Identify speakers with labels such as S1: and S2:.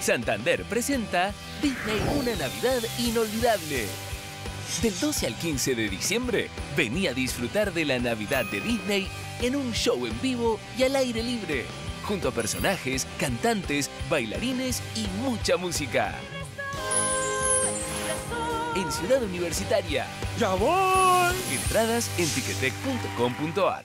S1: Santander presenta Disney Una Navidad Inolvidable. Del 12 al 15 de diciembre, vení a disfrutar de la Navidad de Disney en un show en vivo y al aire libre, junto a personajes, cantantes, bailarines y mucha música. En Ciudad Universitaria.
S2: ¡Ya voy!
S1: Entradas en ticketek.com.ar.